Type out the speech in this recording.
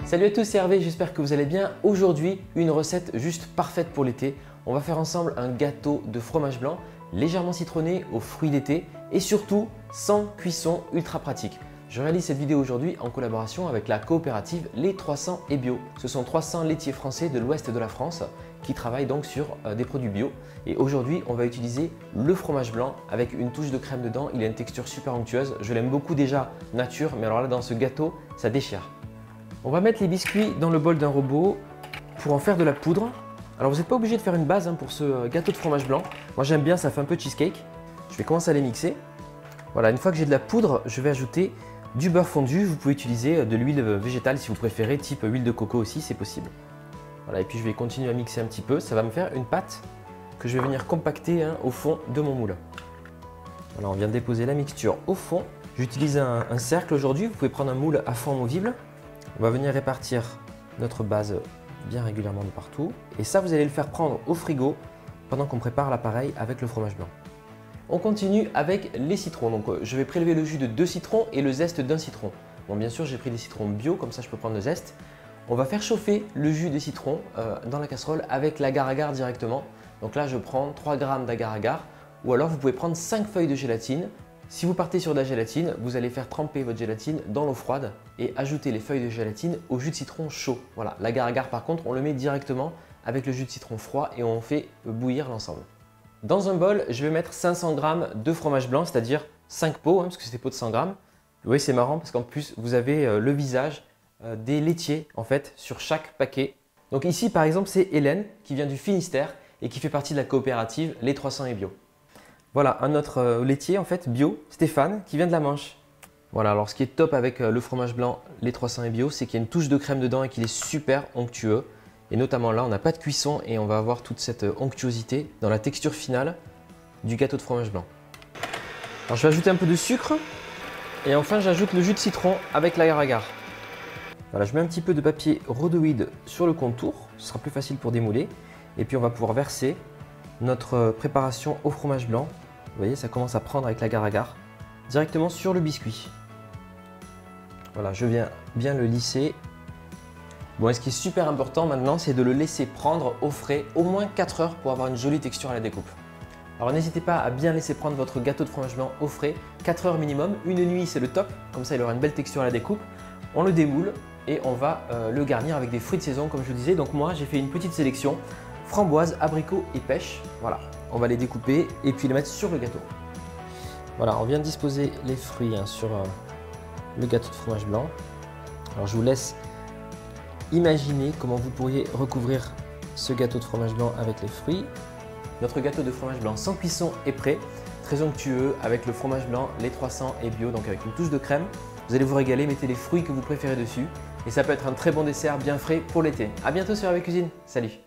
Salut à tous, c'est Hervé, j'espère que vous allez bien. Aujourd'hui, une recette juste parfaite pour l'été. On va faire ensemble un gâteau de fromage blanc légèrement citronné aux fruits d'été et surtout sans cuisson, ultra pratique. Je réalise cette vidéo aujourd'hui en collaboration avec la coopérative Les 300 et Bio. Ce sont 300 laitiers français de l'ouest de la France qui travaillent donc sur des produits bio. Et aujourd'hui, on va utiliser le fromage blanc avec une touche de crème dedans. Il a une texture super onctueuse. Je l'aime beaucoup déjà nature, mais alors là dans ce gâteau, ça déchire. On va mettre les biscuits dans le bol d'un robot pour en faire de la poudre. Alors vous n'êtes pas obligé de faire une base pour ce gâteau de fromage blanc. Moi j'aime bien, ça fait un peu cheesecake. Je vais commencer à les mixer. Voilà, une fois que j'ai de la poudre, je vais ajouter du beurre fondu. Vous pouvez utiliser de l'huile végétale si vous préférez, type huile de coco aussi, c'est possible. Voilà, et puis je vais continuer à mixer un petit peu. Ça va me faire une pâte que je vais venir compacter au fond de mon moule. Voilà, on vient de déposer la mixture au fond. J'utilise un cercle aujourd'hui. Vous pouvez prendre un moule à fond amovible. On va venir répartir notre base bien régulièrement de partout. Et ça, vous allez le faire prendre au frigo pendant qu'on prépare l'appareil avec le fromage blanc. On continue avec les citrons. Donc, je vais prélever le jus de 2 citrons et le zeste d'un citron. Bon, bien sûr, j'ai pris des citrons bio, comme ça je peux prendre le zeste. On va faire chauffer le jus de citron dans la casserole avec l'agar-agar directement. Donc là, je prends 3 g d'agar-agar ou alors vous pouvez prendre 5 feuilles de gélatine. Si vous partez sur de la gélatine, vous allez faire tremper votre gélatine dans l'eau froide et ajouter les feuilles de gélatine au jus de citron chaud. Voilà, l'agar-agar par contre, on le met directement avec le jus de citron froid et on fait bouillir l'ensemble. Dans un bol, je vais mettre 500 g de fromage blanc, c'est-à-dire 5 pots, parce que c'est des pots de 100 g. Vous voyez, c'est marrant parce qu'en plus, vous avez le visage des laitiers en fait sur chaque paquet. Donc ici, par exemple, c'est Hélène qui vient du Finistère et qui fait partie de la coopérative Les 300 et Bio. Voilà, un autre laitier en fait bio, Stéphane, qui vient de la Manche. Voilà, alors ce qui est top avec le fromage blanc Les 300 et Bio, c'est qu'il y a une touche de crème dedans et qu'il est super onctueux. Et notamment là, on n'a pas de cuisson et on va avoir toute cette onctuosité dans la texture finale du gâteau de fromage blanc. Alors je vais ajouter un peu de sucre et enfin j'ajoute le jus de citron avec l'agar-agar. Voilà, je mets un petit peu de papier rhodoïde sur le contour, ce sera plus facile pour démouler. Et puis on va pouvoir verser notre préparation au fromage blanc. Vous voyez, ça commence à prendre avec l'agar-agar directement sur le biscuit. Voilà, je viens bien le lisser. Bon, et ce qui est super important maintenant, c'est de le laisser prendre au frais au moins 4 heures pour avoir une jolie texture à la découpe. Alors n'hésitez pas à bien laisser prendre votre gâteau de fromage blanc au frais, 4 heures minimum. Une nuit, c'est le top, comme ça il aura une belle texture à la découpe. On le démoule et on va le garnir avec des fruits de saison comme je vous disais. Donc moi, j'ai fait une petite sélection. Framboise, abricot et pêche. Voilà, on va les découper et puis les mettre sur le gâteau. Voilà, on vient de disposer les fruits sur le gâteau de fromage blanc. Alors je vous laisse imaginer comment vous pourriez recouvrir ce gâteau de fromage blanc avec les fruits. Notre gâteau de fromage blanc sans cuisson est prêt, très onctueux avec le fromage blanc Les 300 et Bio, donc avec une touche de crème. Vous allez vous régaler, mettez les fruits que vous préférez dessus et ça peut être un très bon dessert bien frais pour l'été. A bientôt sur Hervé Cuisine, salut!